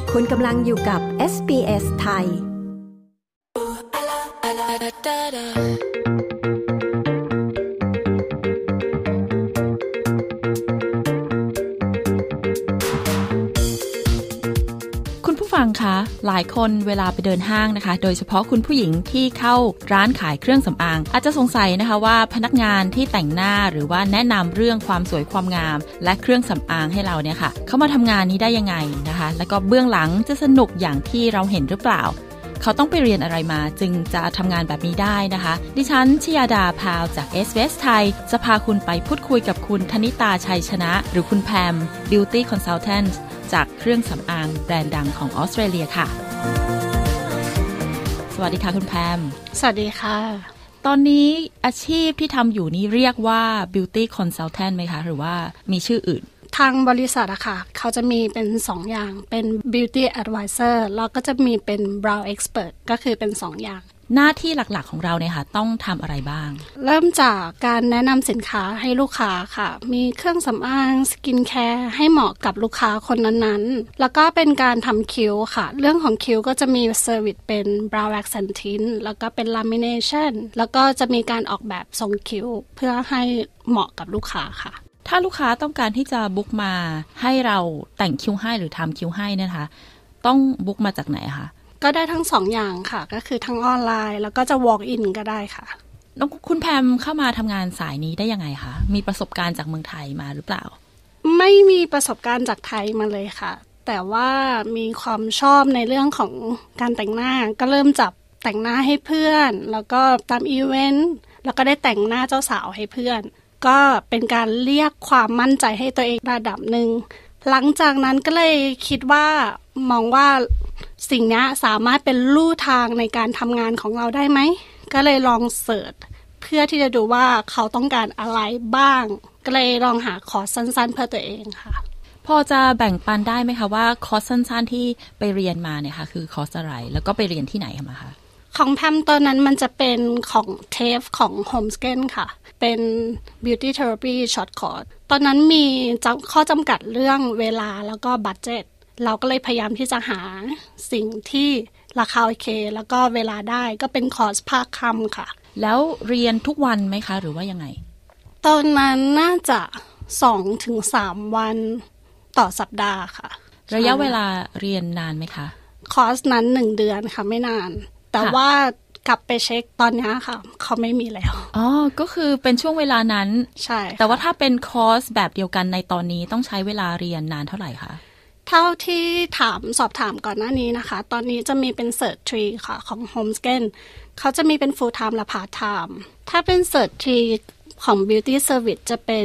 คุณกำลังอยู่กับ SBS ไทยฟังคะหลายคนเวลาไปเดินห้างนะคะโดยเฉพาะคุณผู้หญิงที่เข้าร้านขายเครื่องสำอางอาจจะสงสัยนะคะว่าพนักงานที่แต่งหน้าหรือว่าแนะนำเรื่องความสวยความงามและเครื่องสำอางให้เราเนี่ยค่ะเขามาทำงานนี้ได้ยังไงนะคะแล้วก็เบื้องหลังจะสนุกอย่างที่เราเห็นหรือเปล่าเขาต้องไปเรียนอะไรมาจึงจะทำงานแบบนี้ได้นะคะดิฉันชยาดาพาวจาก SBS ไทยจะพาคุณไปพูดคุยกับคุณธนิตาชัยชนะหรือคุณแพม Beauty Consultant จากเครื่องสำอางแบรนด์ดังของออสเตรเลียค่ะสวัสดีค่ะคุณแพมสวัสดีค่ะตอนนี้อาชีพที่ทำอยู่นี้เรียกว่า Beauty Consultant ไหมคะหรือว่ามีชื่ออื่นทางบริษัทอะค่ะเขาจะมีเป็น2อย่างเป็น Beauty Advisor แล้วก็จะมีเป็น Brow Expert ก็คือเป็น2อย่างหน้าที่หลักๆของเราเนี่ยค่ะต้องทำอะไรบ้างเริ่มจากการแนะนำสินค้าให้ลูกค้าค่ะมีเครื่องสำอางสกินแคร์ให้เหมาะกับลูกค้าคนนั้นๆแล้วก็เป็นการทำคิ้วค่ะเรื่องของคิ้วก็จะมีเซอร์วิสเป็น Brow Wax and Tint แล้วก็เป็น Lamination แล้วก็จะมีการออกแบบทรงคิ้วเพื่อให้เหมาะกับลูกค้าค่ะถ้าลูกค้าต้องการที่จะบุ๊กมาให้เราแต่งคิ้วให้หรือทำคิ้วให้นะคะต้องบุ๊กมาจากไหนคะก็ได้ทั้ง2 อย่างค่ะก็คือทั้งออนไลน์แล้วก็จะ walk in ก็ได้ค่ะแล้วคุณแพมเข้ามาทำงานสายนี้ได้ยังไงคะมีประสบการณ์จากเมืองไทยมาหรือเปล่าไม่มีประสบการณ์จากไทยมาเลยค่ะแต่ว่ามีความชอบในเรื่องของการแต่งหน้าก็เริ่มจับแต่งหน้าให้เพื่อนแล้วก็ตามอีเวนต์แล้วก็ได้แต่งหน้าเจ้าสาวให้เพื่อนก็เป็นการเรียกความมั่นใจให้ตัวเองระดับหนึ่งหลังจากนั้นก็เลยคิดว่ามองว่าสิ่งนี้สามารถเป็นลู่ทางในการทำงานของเราได้ไหมก็เลยลองเสิร์ชเพื่อที่จะดูว่าเขาต้องการอะไรบ้างก็เลยลองหาคอร์สสั้นๆเพื่อตัวเองค่ะพอจะแบ่งปันได้ไหมคะว่าคอร์สสั้นๆที่ไปเรียนมาเนี่ยค่ะคือคอร์สอะไรแล้วก็ไปเรียนที่ไหนมาคะของแพมตอนนั้นมันจะเป็นของเทฟของ Homescan ค่ะเป็น Beauty Therapy Short Course ตอนนั้นมีข้อจำกัดเรื่องเวลาแล้วก็บัดเจ็ตเราก็เลยพยายามที่จะหาสิ่งที่ราคาโอเคแล้วก็เวลาได้ก็เป็นคอร์สภาคค่ำค่ะแล้วเรียนทุกวันไหมคะหรือว่ายังไงตอนนั้นน่าจะ 2-3 วันต่อสัปดาห์ค่ะระยะเวลาเรียนนานไหมคะคอร์สนั้น1 เดือนค่ะไม่นานแต่ว่ากลับไปเช็คตอนนี้ค่ะเขาไม่มีแล้วอ๋อก็คือเป็นช่วงเวลานั้นใช่แต่ว่าถ้าเป็นคอร์สแบบเดียวกันในตอนนี้ต้องใช้เวลาเรียนนานเท่าไหร่คะเท่าที่สอบถามก่อนหน้านี้นะคะตอนนี้จะมีเป็น Cert 3 ค่ะของ Homescan เขาจะมีเป็น Full Time และ Part Time ถ้าเป็น Cert 3 ของ Beauty Service จะเป็น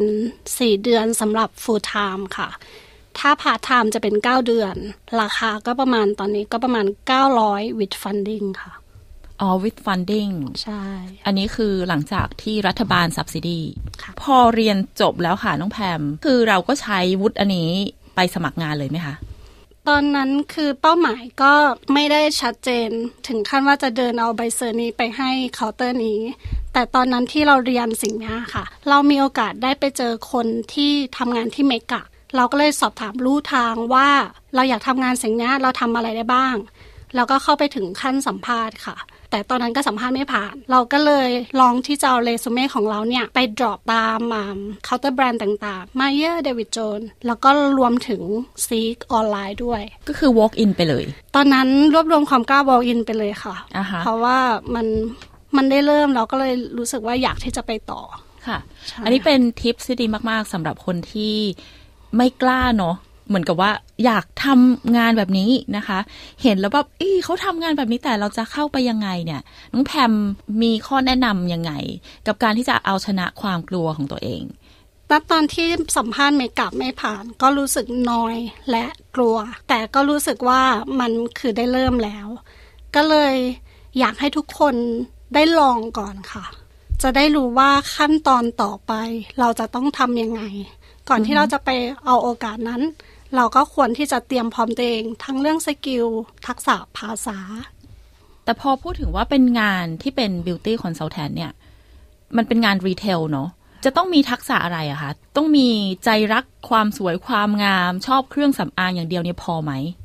4 เดือนสำหรับ Full Time ค่ะถ้า Part Time จะเป็น9 เดือนราคาก็ประมาณตอนนี้ก็ประมาณ900 with funding ค่ะอ๋อ with funding ใช่อันนี้คือหลังจากที่รัฐบาล subsidy พอเรียนจบแล้วค่ะน้องแพมคือเราก็ใช้วุฒิอันนี้ไปสมัครงานเลยไหมคะตอนนั้นคือเป้าหมายก็ไม่ได้ชัดเจนถึงขั้นว่าจะเดินเอาใบเซอร์นี้ไปให้เคาน์เตอร์นี้แต่ตอนนั้นที่เราเรียนสิ่งนี้ค่ะเรามีโอกาสได้ไปเจอคนที่ทำงานที่เมกะเราก็เลยสอบถามลู่ทางว่าเราอยากทำงานสิ่งนี้เราทำอะไรได้บ้างแล้วก็เข้าไปถึงขั้นสัมภาษณ์ค่ะแต่ตอนนั้นก็สัมภาษณ์ไม่ผ่านเราก็เลยลองที่จะเอาเรซูเม่ของเราเนี่ยไปดรอปตามเคาน์เตอร์แบรนด์ต่างๆ Mayer David Jones แล้วก็รวมถึง Seek ออนไลน์ด้วยก็คือ walk in ไปเลยตอนนั้นรวบรวมความกล้า walk in ไปเลยค่ะ เพราะว่ามันได้เริ่มเราก็เลยรู้สึกว่าอยากที่จะไปต่อค่ะอันนี้เป็นทิปที่ดีมากๆสำหรับคนที่ไม่กล้าเนาะเหมือนกับว่าอยากทำงานแบบนี้นะคะเห็นแล้วแบบเขาทำงานแบบนี้แต่เราจะเข้าไปยังไงเนี่ยน้องแพมมีข้อแนะนำยังไงกับการที่จะเอาชนะความกลัวของตัวเองตอนที่สัมภาษณ์เมกะไม่ผ่านก็รู้สึกนอยและกลัวแต่ก็รู้สึกว่ามันคือได้เริ่มแล้วก็เลยอยากให้ทุกคนได้ลองก่อนค่ะจะได้รู้ว่าขั้นตอนต่อไปเราจะต้องทำยังไงก่อนที่เราจะไปเอาโอกาสนั้นเราก็ควรที่จะเตรียมพร้อมตัวเองทั้งเรื่องสกิลทักษะภาษาแต่พอพูดถึงว่าเป็นงานที่เป็น Beauty Consultant เนี่ยมันเป็นงานรีเทลเนาะจะต้องมีทักษะอะไรอะคะต้องมีใจรักความสวยความงามชอบเครื่องสำอางอย่างเดียวเนี่ยพอไหม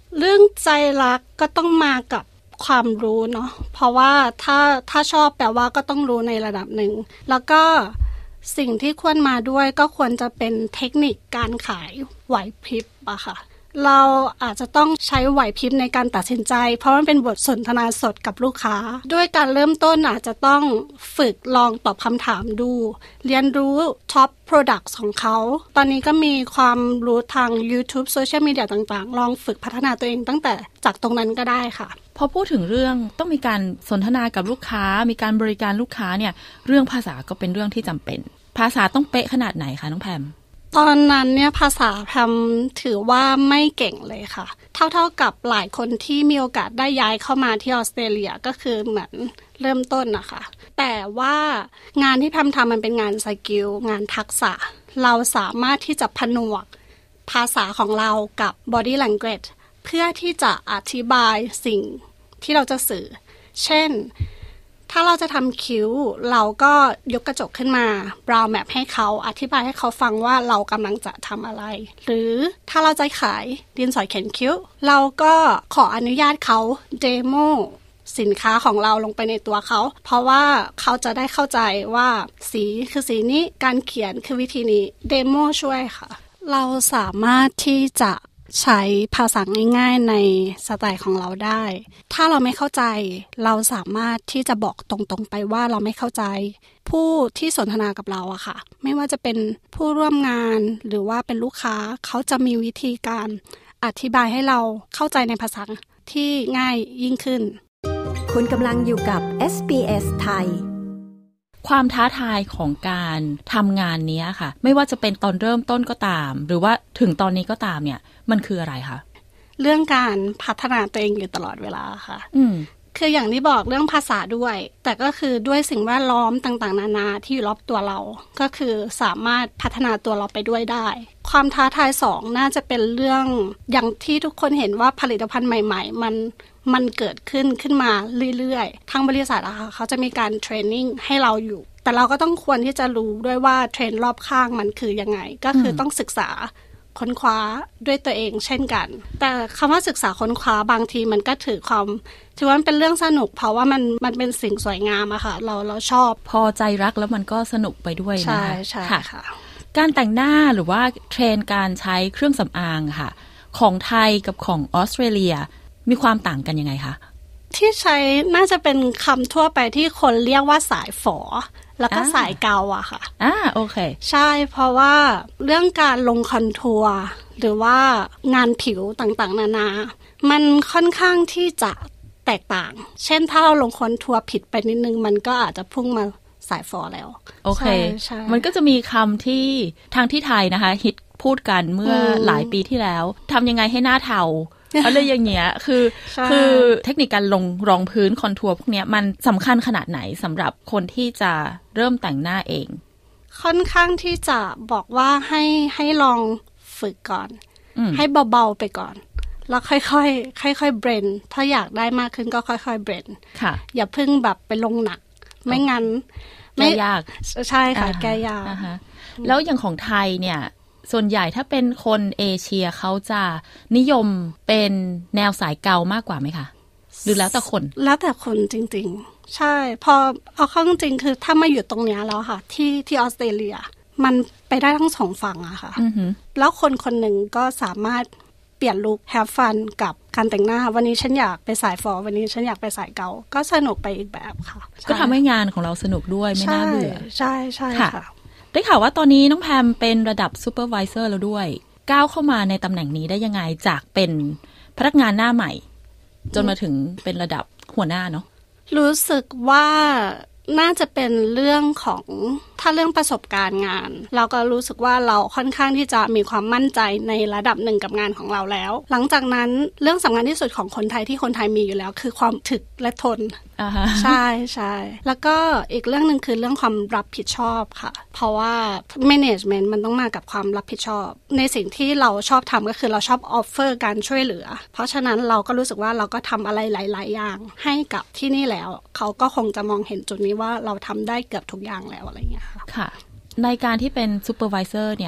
เรื่องใจรักก็ต้องมากับความรู้เนาะเพราะว่าถ้าชอบแปลว่าก็ต้องรู้ในระดับหนึ่งแล้วก็สิ่งที่ควรมาด้วยก็ควรจะเป็นเทคนิคการขายไหวพริบอะค่ะเราอาจจะต้องใช้ไหวพริบในการตัดสินใจเพราะมันเป็นบทสนทนาสดกับลูกค้าด้วยการเริ่มต้นอาจจะต้องฝึกลองตอบคำถามดูเรียนรู้ท็อป products ของเขาตอนนี้ก็มีความรู้ทาง YouTube โซเชียลมีเดียต่างๆลองฝึกพัฒนาตัวเองตั้งแต่จากตรงนั้นก็ได้ค่ะพอพูดถึงเรื่องต้องมีการสนทนากับลูกค้ามีการบริการลูกค้าเนี่ยเรื่องภาษาก็เป็นเรื่องที่จำเป็นภาษาต้องเป๊ะขนาดไหนคะน้องแพมตอนนั้นเนี่ยภาษาแพมถือว่าไม่เก่งเลยค่ะเท่ากับหลายคนที่มีโอกาสได้ย้ายเข้ามาที่ออสเตรเลียก็คือเหมือนเริ่มต้นนะคะแต่ว่างานที่แพมทำมันเป็นงานสกิลงานทักษะเราสามารถที่จะผนวกภาษาของเรากับ body language เพื่อที่จะอธิบายสิ่งที่เราจะสื่อเช่นถ้าเราจะทำคิ้วเราก็ยกกระจกขึ้นมา brow map ให้เขาอธิบายให้เขาฟังว่าเรากำลังจะทำอะไรหรือถ้าเราจะขายดินสอเขียนคิ้วเราก็ขออนุญาตเขาเดโมสินค้าของเราลงไปในตัวเขาเพราะว่าเขาจะได้เข้าใจว่าสีคือสีนี้การเขียนคือวิธีนี้เดโมช่วยค่ะเราสามารถที่จะใช้ภาษาง่ายๆในสไตล์ของเราได้ถ้าเราไม่เข้าใจเราสามารถที่จะบอกตรงๆไปว่าเราไม่เข้าใจผู้ที่สนทนากับเราอะค่ะไม่ว่าจะเป็นผู้ร่วมงานหรือว่าเป็นลูกค้าเขาจะมีวิธีการอธิบายให้เราเข้าใจในภาษาที่ง่ายยิ่งขึ้นคุณกำลังอยู่กับ SBS ไทยความท้าทายของการทำงานนี้ค่ะไม่ว่าจะเป็นตอนเริ่มต้นก็ตามหรือว่าถึงตอนนี้ก็ตามเนี่ยมันคืออะไรคะเรื่องการพัฒนาตัวเองอยู่ตลอดเวลาค่ะคืออย่างที่บอกเรื่องภาษาด้วยแต่ก็คือด้วยสิ่งแวดล้อมต่างๆนานาที่อยู่รอบตัวเราก็คือสามารถพัฒนาตัวเราไปด้วยได้ความท้าทาย2น่าจะเป็นเรื่องอย่างที่ทุกคนเห็นว่าผลิตภัณฑ์ใหม่ๆมันเกิดขึ้นมาเรื่อยๆทางบริษัทอะค่ะเขาจะมีการเทรนนิ่งให้เราอยู่แต่เราก็ต้องควรที่จะรู้ด้วยว่าเทรนด์รอบข้างมันคือยังไงก็คือต้องศึกษาค้นคว้าด้วยตัวเองเช่นกันแต่คำว่าศึกษาค้นคว้าบางทีมันก็ถือว่ามันเป็นเรื่องสนุกเพราะว่ามันเป็นสิ่งสวยงามอะค่ะเราชอบพอใจรักแล้วมันก็สนุกไปด้วยนะใช่ค่ะการแต่งหน้าหรือว่าเทรนด์การใช้เครื่องสำอางค่ะของไทยกับของออสเตรเลียมีความต่างกันยังไงคะที่ใช้น่าจะเป็นคำทั่วไปที่คนเรียกว่าสายฝอแล้วก็สายเกาอะค่ะโอเคใช่เพราะว่าเรื่องการลงคอนทัวร์หรือว่างานผิวต่างๆนานามันค่อนข้างที่จะแตกต่างเช่นถ้าเราลงคอนทัวร์ผิดไปนิดนึงมันก็อาจจะพุ่งมาสายฝอแล้วโอเคมันก็จะมีคำที่ทางที่ไทยนะคะฮิตพูดกันเมื่อหลายปีที่แล้วทำยังไงให้หน้าเทาอะไรอย่างเงี้ยคือเทคนิคการลงรองพื้นคอนทัวร์พวกเนี้ยมันสำคัญขนาดไหนสำหรับคนที่จะเริ่มแต่งหน้าเองค่อนข้างที่จะบอกว่าให้ลองฝึกก่อนให้เบาๆไปก่อนแล้วค่อยๆเบรนถ้าอยากได้มากขึ้นก็ค่อยๆเบรนค่ะอย่าเพิ่งแบบไปลงหนักไม่งั้นไม่ยากใช่ค่ะแก้ยากแล้วอย่างของไทยเนี่ยส่วนใหญ่ถ้าเป็นคนเอเชียเขาจะนิยมเป็นแนวสายเกามากกว่าไหมคะหรือแล้วแต่คนแล้วแต่คนจริงๆใช่พอเอาเข้าจริงคือถ้ามาอยู่ตรงนี้แล้วค่ะที่ออสเตรเลียมันไปได้ทั้งสองฝั่งอะค่ะแล้วคนหนึ่งก็สามารถเปลี่ยนลุคแฮปฟันกับการแต่งหน้าวันนี้ฉันอยากไปสายฟอวันนี้ฉันอยากไปสายเกาก็สนุกไปอีกแบบค่ะก็ทำให้งานของเราสนุกด้วยไม่น่าเบื่อใช่ค่ะได้ข่าวว่าตอนนี้น้องแพมเป็นระดับซูเปอร์ไวเซอร์แล้วด้วยก้าวเข้ามาในตำแหน่งนี้ได้ยังไงจากเป็นพนักงานหน้าใหม่จนมาถึงเป็นระดับหัวหน้าเนาะรู้สึกว่าน่าจะเป็นเรื่องของถ้าเรื่องประสบการณ์งานเราก็รู้สึกว่าเราค่อนข้างที่จะมีความมั่นใจในระดับหนึ่งกับงานของเราแล้วหลังจากนั้นเรื่องสำคัญที่สุดของคนไทยที่คนไทยมีอยู่แล้วคือความถึกและทนใช่แล้วก็อีกเรื่องนึงคือเรื่องความรับผิดชอบค่ะเพราะว่า management มันต้องมากับความรับผิดชอบในสิ่งที่เราชอบทำก็คือเราชอบ offer การช่วยเหลือเพราะฉะนั้นเราก็รู้สึกว่าเราก็ทำอะไรหลายๆอย่างให้กับที่นี่แล้วเขาก็คงจะมองเห็นจุดนี้ว่าเราทำได้เกือบทุกอย่างแล้วอะไรอย่างเงี้ยค่ะในการที่เป็นซูเปอร์ไวเซอร์เนี่ย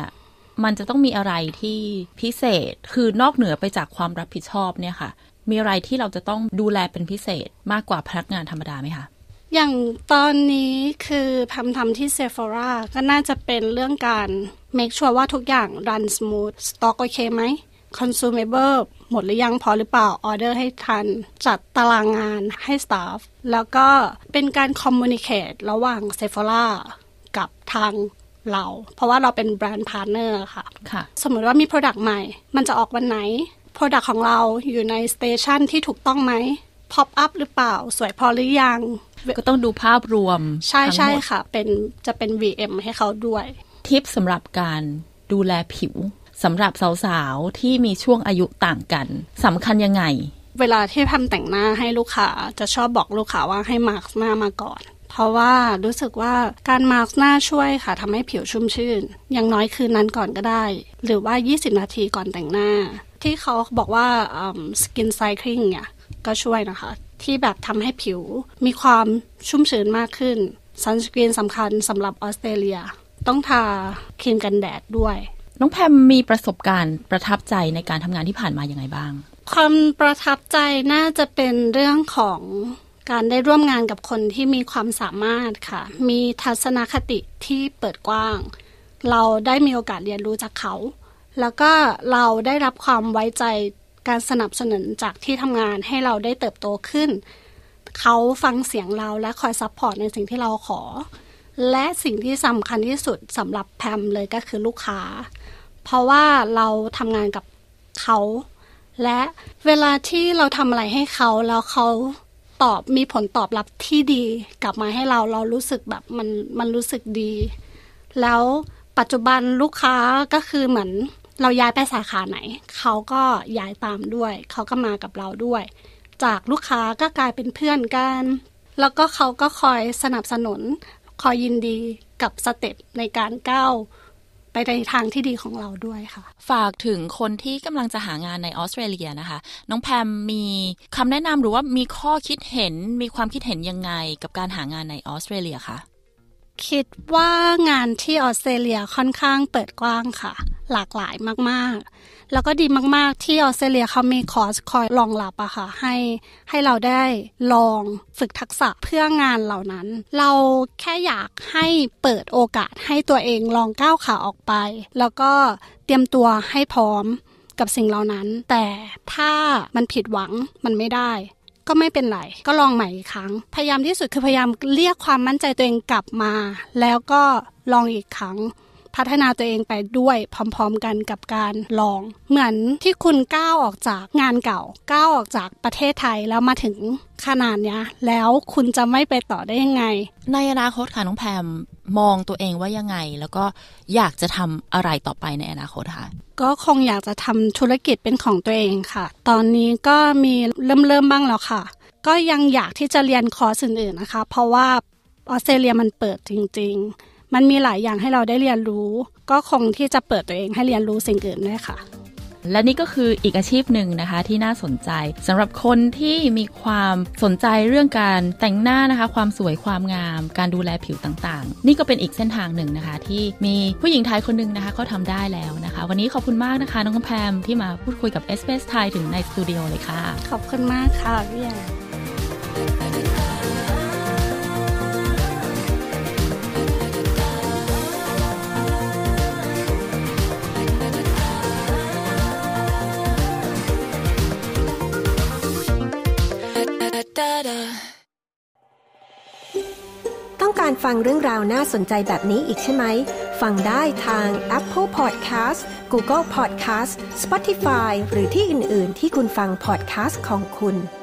มันจะต้องมีอะไรที่พิเศษคือนอกเหนือไปจากความรับผิดชอบเนี่ยค่ะมีอะไรที่เราจะต้องดูแลเป็นพิเศษมากกว่าพนักงานธรรมดาไหมคะอย่างตอนนี้คือทำที่ Sephora ก็น่าจะเป็นเรื่องการ make sure ว่าทุกอย่าง run smooth stock โอเคไหม consumable หมดหรือยังพอหรือเปล่า order ให้ทันจัดตารางงานให้ staff แล้วก็เป็นการ communicate ระหว่าง Sephora กับทางเราเพราะว่าเราเป็นแบรนด์พาร์ทเนอร์ค่ะสมมติว่ามี product ใหม่มันจะออกวันไหน product ของเราอยู่ใน station ที่ถูกต้องไหม pop up หรือเปล่าสวยพอหรือยังก็ต้องดูภาพรวมใช่ใช่ค่ะจะเป็น VM ให้เขาด้วยทิปสำหรับการดูแลผิวสำหรับสาวๆที่มีช่วงอายุต่างกันสำคัญยังไงเวลาที่ทำแต่งหน้าให้ลูกค้าจะชอบบอกลูกค้าว่าให้มาร์คหน้ามาก่อนเพราะว่ารู้สึกว่าการมาร์คหน้าช่วยค่ะทำให้ผิวชุ่มชื่นอย่างน้อยคืนนั้นก่อนก็ได้หรือว่า20นาทีก่อนแต่งหน้าที่เขาบอกว่าskin cycling เนี่ยก็ช่วยนะคะที่แบบทำให้ผิวมีความชุ่มชื้นมากขึ้นซันสกรีนสำคัญสำหรับออสเตรเลียต้องทาครีมกันแดดด้วยน้องแพมมีประสบการณ์ประทับใจในการทำงานที่ผ่านมาอย่างไรบ้างความประทับใจน่าจะเป็นเรื่องของการได้ร่วมงานกับคนที่มีความสามารถค่ะมีทัศนคติที่เปิดกว้างเราได้มีโอกาสเรียนรู้จากเขาแล้วก็เราได้รับความไว้ใจการสนับสนุนจากที่ทำงานให้เราได้เติบโตขึ้นเขาฟังเสียงเราและคอยซัพพอร์ตในสิ่งที่เราขอและสิ่งที่สำคัญที่สุดสำหรับแพมเลยก็คือลูกค้าเพราะว่าเราทำงานกับเขาและเวลาที่เราทำอะไรให้เขาแล้วเขามีผลตอบรับที่ดีกลับมาให้เรารู้สึกแบบมันรู้สึกดีแล้วปัจจุบันลูกค้าก็คือเหมือนเราย้ายไปสาขาไหนเขาก็ย้ายตามด้วยเขาก็มากับเราด้วยจากลูกค้าก็กลายเป็นเพื่อนกันแล้วก็เขาก็คอยสนับสนุนคอยยินดีกับสเต็ปในการก้าวไปในทางที่ดีของเราด้วยค่ะฝากถึงคนที่กำลังจะหางานในออสเตรเลียนะคะน้องแพมมีคำแนะนำหรือว่ามีข้อคิดเห็นมีความคิดเห็นยังไงกับการหางานในออสเตรเลียคะคิดว่างานที่ออสเตรเลียค่อนข้างเปิดกว้างค่ะหลากหลายมากๆแล้วก็ดีมากๆที่ออสเตรเลียเขามีคอร์สคอยรองรับอะค่ะให้เราได้ลองฝึกทักษะเพื่องานเหล่านั้นเราแค่อยากให้เปิดโอกาสให้ตัวเองลองก้าวขาออกไปแล้วก็เตรียมตัวให้พร้อมกับสิ่งเหล่านั้นแต่ถ้ามันผิดหวังมันไม่ได้ก็ไม่เป็นไรก็ลองใหม่อีกครั้งพยายามที่สุดคือพยายามเรียกความมั่นใจตัวเองกลับมาแล้วก็ลองอีกครั้งพัฒนาตัวเองไปด้วยพร้อมๆกันกับการลองเหมือนที่คุณก้าวออกจากงานเก่าก้าวออกจากประเทศไทยแล้วมาถึงขนาดนี้แล้วคุณจะไม่ไปต่อได้ยังไงในอนาคตค่ะน้องแพมมองตัวเองว่ายังไงแล้วก็อยากจะทำอะไรต่อไปในอนาคตค่ะก็คงอยากจะทำธุรกิจเป็นของตัวเองค่ะตอนนี้ก็มีเริ่มบ้างแล้วค่ะก็ยังอยากที่จะเรียนคอร์สอื่นๆนะคะเพราะว่าออสเตรเลียมันเปิดจริงๆมันมีหลายอย่างให้เราได้เรียนรู้ก็คงที่จะเปิดตัวเองให้เรียนรู้สิ่งอื่นด้วยค่ะและนี่ก็คืออีกอาชีพหนึ่งนะคะที่น่าสนใจสำหรับคนที่มีความสนใจเรื่องการแต่งหน้านะคะความสวยความงามการดูแลผิวต่างๆนี่ก็เป็นอีกเส้นทางหนึ่งนะคะที่มีผู้หญิงไทยคนนึงนะคะเขาทำได้แล้วนะคะวันนี้ขอบคุณมากนะคะน้องแพมที่มาพูดคุยกับ SBS ไทยถึงในสตูดิโอเลยค่ะขอบคุณมากค่ะพี่แอนต้องการฟังเรื่องราวน่าสนใจแบบนี้อีกใช่ไหมฟังได้ทาง Apple Podcast Google Podcast Spotify หรือที่อื่นๆที่คุณฟัง podcast ของคุณ